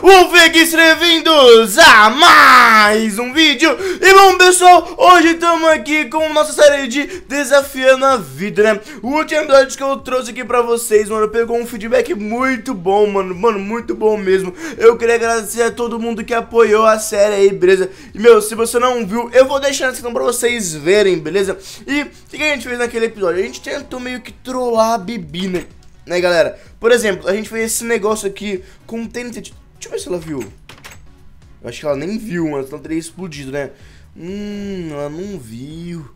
Fiquem bem-vindos a mais um vídeo. E bom, pessoal, hoje estamos aqui com nossa série de Desafiando a Vida, né? O último episódio que eu trouxe aqui pra vocês, mano, pegou um feedback muito bom, mano, muito bom mesmo. Eu queria agradecer a todo mundo que apoiou a série aí, beleza? E, meu, se você não viu, eu vou deixar na descrição pra vocês verem, beleza? E o que a gente fez naquele episódio? A gente tentou meio que trollar a Bibi, né, galera? Por exemplo, a gente fez esse negócio aqui com o TNT. Deixa eu ver se ela viu. Eu acho que ela nem viu, mano, senão teria explodido, né? Ela não viu.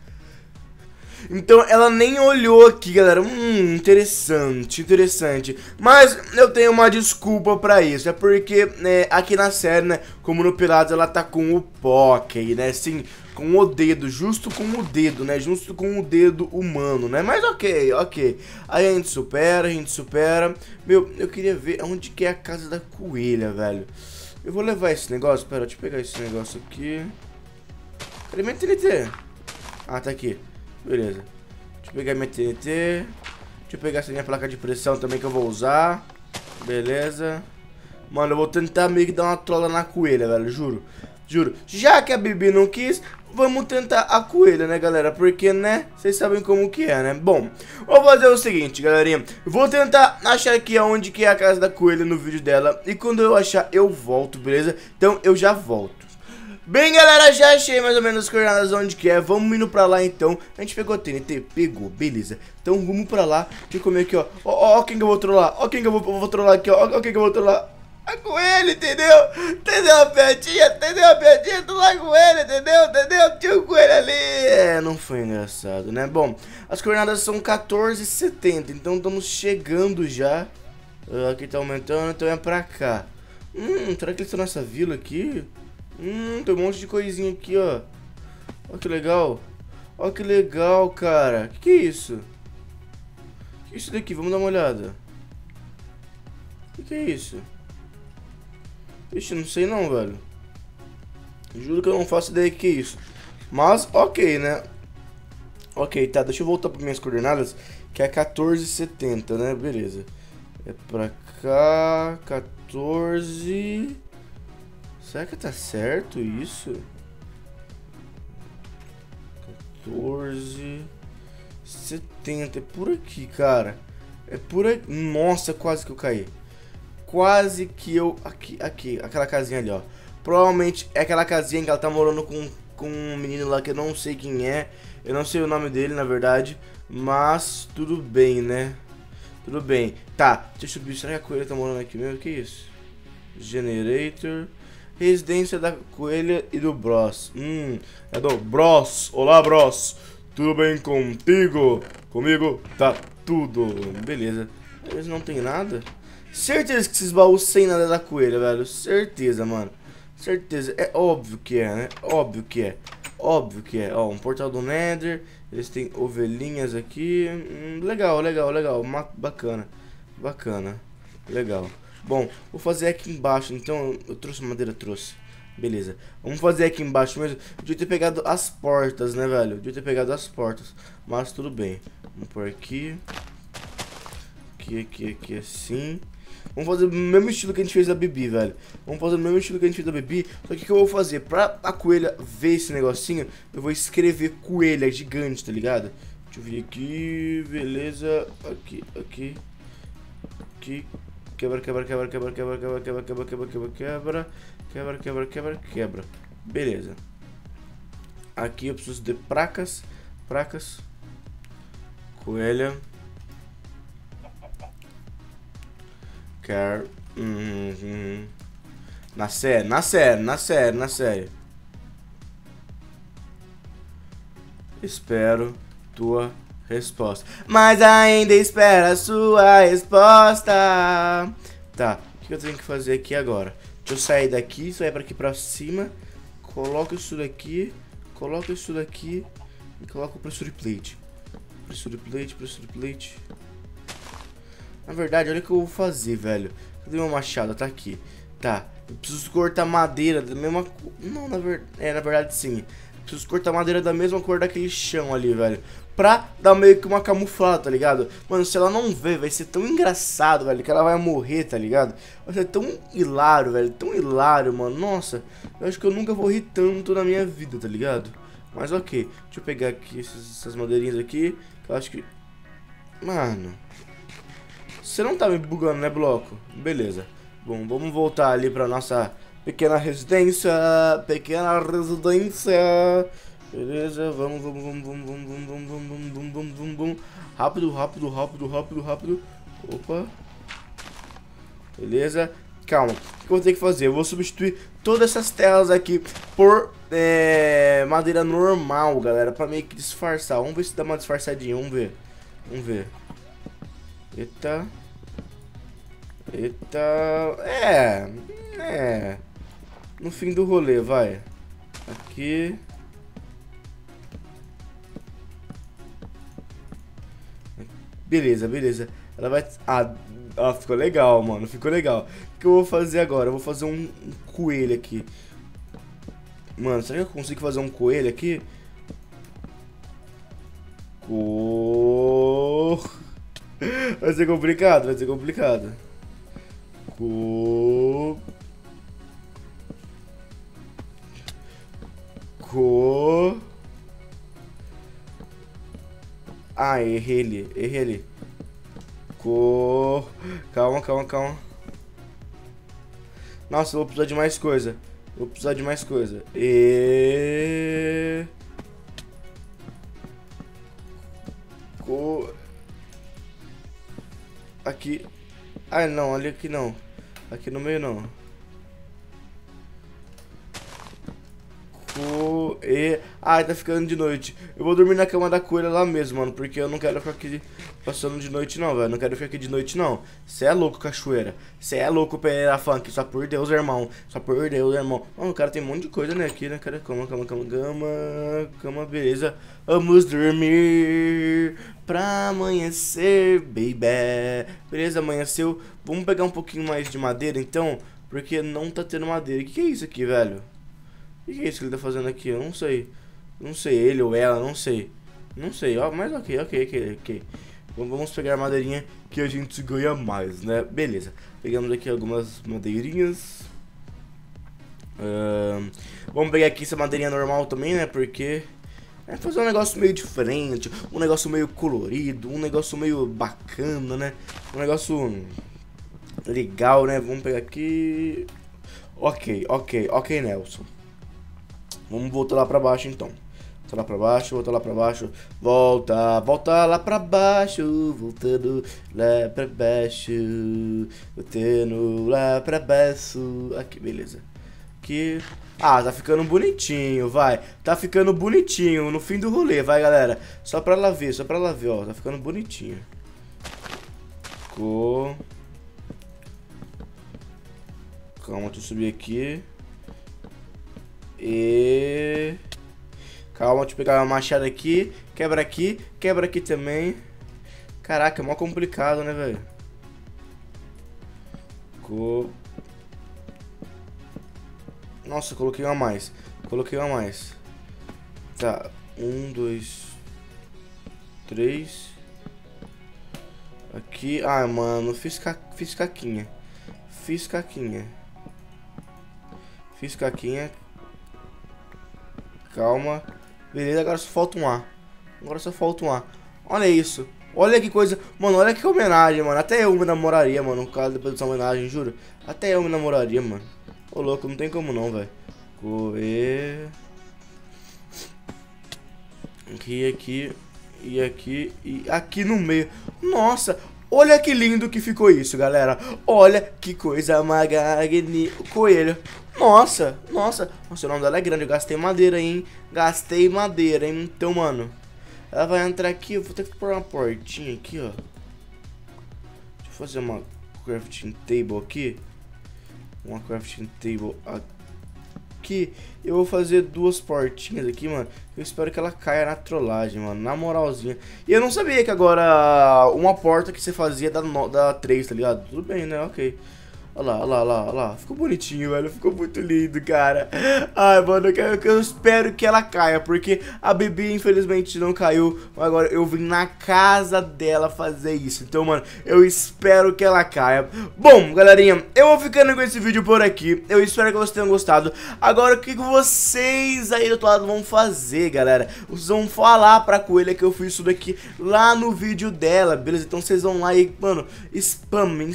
Então ela nem olhou aqui, galera. Interessante. Mas eu tenho uma desculpa pra isso. É porque, né, aqui na série, né, como no Piratas, ela tá com o Poké, né? Sim, com o dedo, justo com o dedo, né? Justo com o dedo humano, né? Mas ok. Aí a gente supera. Meu, eu queria ver onde que é a casa da coelha, velho. Eu vou levar esse negócio. Pera, deixa eu pegar esse negócio aqui. Cadê minha TNT? Ah, tá aqui. Beleza. Deixa eu pegar minha TNT. Deixa eu pegar essa minha placa de pressão também que eu vou usar. Beleza. Mano, eu vou tentar meio que dar uma trola na coelha, velho. Juro. Já que a Bibi não quis, vamos tentar a coelha, né, galera? Porque, né, vocês sabem como que é, né? Bom, vou fazer o seguinte, galerinha. Vou tentar achar aqui onde que é a casa da coelha no vídeo dela. E quando eu achar, eu volto, beleza? Então, eu já volto. Bem, galera, já achei mais ou menos as coordenadas onde que é. Vamos indo pra lá, então. A gente pegou a TNT? Pegou, beleza. Então, vamos pra lá. Deixa eu comer aqui, ó. Ó quem que eu vou trollar. Ó quem que eu vou trollar aqui, ó. Ó quem que eu vou trollar. A coelha, entendeu? Entendeu a piadinha? Tô lá com ele, entendeu? Tinha um coelho ali. É, não foi engraçado, né? Bom, as coordenadas são 14,70. Então, estamos chegando já. Aqui tá aumentando, então é pra cá. Será que eles estão nessa vila aqui? Tem um monte de coisinha aqui, ó. Ó que legal. Ó que legal, cara. Que é isso? Que é isso daqui? Vamos dar uma olhada. Que é isso? Ixi, não sei não, velho. Juro que eu não faço ideia do que é isso. Mas, ok, né? Ok, tá. Deixa eu voltar para minhas coordenadas. Que é 14,70, né? Beleza. É pra cá. 14... Será que tá certo isso? 14,70. É por aqui, cara. É por aqui. Nossa, quase que eu caí. Quase que eu... Aqui. Aquela casinha ali, ó. Provavelmente é aquela casinha que ela tá morando com um menino lá que eu não sei quem é. Eu não sei o nome dele, na verdade. Mas tudo bem, né? Tudo bem. Tá, deixa eu subir. Será que a coelha tá morando aqui mesmo? Que isso? Generator... Residência da coelha e do Bros. É do Bros. Olá, Bros. Tudo bem contigo? Comigo tá tudo. Beleza. Eles não tem nada? Certeza que esses baús sem nada da coelha, velho. Certeza, mano. Certeza. É óbvio que é, né? Óbvio que é. Ó, um portal do Nether. Eles têm ovelhinhas aqui. Legal. Bacana. Legal. Bom, vou fazer aqui embaixo. Então, eu trouxe madeira, beleza, vamos fazer aqui embaixo mesmo. Devia ter pegado as portas, né, velho? Mas tudo bem. Vamos por aqui. Aqui, assim. Vamos fazer o mesmo estilo que a gente fez da Bibi, velho. Só que o que eu vou fazer? Pra a coelha ver esse negocinho, eu vou escrever coelha gigante, tá ligado? Deixa eu vir aqui, beleza. Aqui. Quebra. Beleza. Aqui eu preciso de placas. Coelha. Quer. Na série. Espero tua resposta. Mas ainda espera a sua resposta. Tá, o que eu tenho que fazer aqui agora? Deixa eu sair daqui, sair pra aqui pra cima. Coloco isso daqui. E coloco o pressure plate. Na verdade, olha o que eu vou fazer, velho. Cadê meu machado? Tá aqui. Tá, eu preciso cortar madeira da mesma... Não, na verdade sim. Preciso cortar madeira da mesma cor daquele chão ali, velho. Pra dar meio que uma camuflada, tá ligado? Mano, se ela não ver, vai ser tão engraçado, velho, que ela vai morrer, tá ligado? Vai ser tão hilário, velho, tão hilário, mano. Nossa, eu acho que eu nunca vou rir tanto na minha vida, tá ligado? Mas ok, deixa eu pegar aqui essas madeirinhas aqui, que eu acho que... Mano... Você não tá me bugando, né, bloco? Beleza. Bom, vamos voltar ali pra nossa pequena residência. Pequena residência. Beleza, vamos. Rápido. Opa. Beleza. Calma, o que eu vou ter que fazer? Eu vou substituir todas essas telas aqui por madeira normal, galera, pra meio que disfarçar. Vamos ver se dá uma disfarçadinha, vamos ver. Eita. No fim do rolê, vai. Aqui. Beleza. Ela vai... Ah, ficou legal, mano. Ficou legal. O que eu vou fazer agora? Eu vou fazer um coelho aqui. Mano, será que eu consigo fazer um coelho aqui? Vai ser complicado. Ah, errei ele. Calma. Nossa, eu vou precisar de mais coisa. Aqui. Ah, não, olha aqui não. Aqui no meio não. Ai, tá ficando de noite. Eu vou dormir na cama da coelha lá mesmo, mano. Porque eu não quero ficar aqui passando de noite não, velho. Não quero ficar aqui de noite não. Cê é louco, cachoeira. Cê é louco, Pereira Funk. Só por Deus, irmão. Mano, o cara tem um monte de coisa, né, aqui, né, cara? Cama, beleza. Vamos dormir pra amanhecer, baby. Beleza, amanheceu. Vamos pegar um pouquinho mais de madeira, então. Porque não tá tendo madeira. O que é isso aqui, velho? O que é isso que ele tá fazendo aqui? Eu não sei. Não sei, ele ou ela, não sei. Ó, mas ok. Vamos pegar a madeirinha que a gente ganha mais, né? Beleza. Pegamos aqui algumas madeirinhas. Vamos pegar aqui essa madeirinha normal também, né? Porque fazer um negócio meio diferente, um negócio meio colorido, um negócio meio bacana, né? Um negócio legal, né? Vamos pegar aqui. Ok, Nelson. Vamos voltar lá pra baixo, então. Volta lá pra baixo. Volta lá pra baixo. Voltando lá pra baixo. Aqui, beleza. Aqui. Ah, tá ficando bonitinho, vai. Tá ficando bonitinho no fim do rolê, vai, galera. Só pra lá ver, ó. Tá ficando bonitinho. Calma, deixa eu subir aqui. Calma, deixa eu pegar uma machada aqui. Quebra aqui também. Caraca, é mó complicado, né, velho? Nossa, coloquei uma a mais. Tá, 1, 2, 3. Aqui, ah, mano, fiz caquinha. Calma. Beleza, agora só falta um A. Olha isso. Olha que coisa. Mano, olha que homenagem, mano. Até eu me namoraria, mano. No caso, depois dessa homenagem, juro. Até eu me namoraria, mano. Ô, louco, não tem como não, velho. Aqui. E aqui no meio. Nossa, olha que lindo que ficou isso, galera. Olha que coisa magnífica. Coelho. Nossa, o nome dela é grande. Eu gastei madeira, hein. Então, mano, ela vai entrar aqui. Eu vou ter que pôr uma portinha aqui, ó. Deixa eu fazer uma crafting table aqui. Aqui. Eu vou fazer 2 portinhas aqui, mano. Eu espero que ela caia na trollagem, mano. Na moralzinha. E eu não sabia que agora uma porta que você fazia da 3, tá ligado? Tudo bem, né? Ok. Olha lá, olha lá, olha lá, olha lá. Ficou bonitinho, velho. Ficou muito lindo, cara. Ai, mano, eu espero que ela caia, porque a Bibi, infelizmente, não caiu. Agora eu vim na casa dela fazer isso. Então, mano, eu espero que ela caia. Bom, galerinha, eu vou ficando com esse vídeo por aqui. Eu espero que vocês tenham gostado. Agora, o que vocês aí do outro lado vão fazer, galera? Vocês vão falar pra coelha que eu fiz isso daqui lá no vídeo dela, beleza? Então vocês vão lá e, mano, spamem,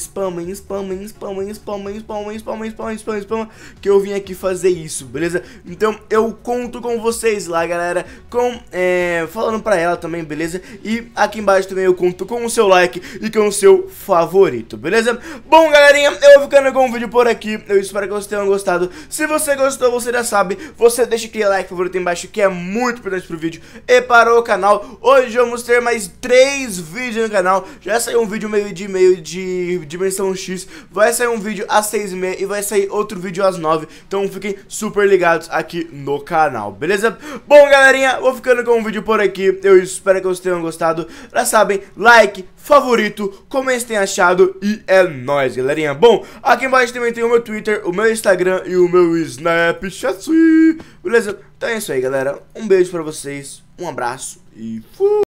que eu vim aqui fazer isso, beleza? Então eu conto com vocês lá, galera, falando pra ela também, beleza? E aqui embaixo também eu conto com o seu like e com o seu favorito, beleza? Bom, galerinha, eu vou ficando com o vídeo por aqui. Eu espero que vocês tenham gostado. Se você gostou, você já sabe, você deixa aquele like favorito aí embaixo, que é muito importante pro vídeo e para o canal. Hoje vamos ter mais 3 vídeos no canal. Já saiu um vídeo meio de dimensão X, vai sair um vídeo às 6h30 e vai sair outro vídeo às 9h. Então fiquem super ligados aqui no canal, beleza? Bom, galerinha, vou ficando com o vídeo por aqui. Eu espero que vocês tenham gostado. Já sabem, like, favorito, como vocês têm achado, e é nóis, galerinha. Bom, aqui embaixo também tem o meu Twitter, o meu Instagram e o meu Snapchat, beleza? Então é isso aí, galera. Um beijo pra vocês, um abraço e fui!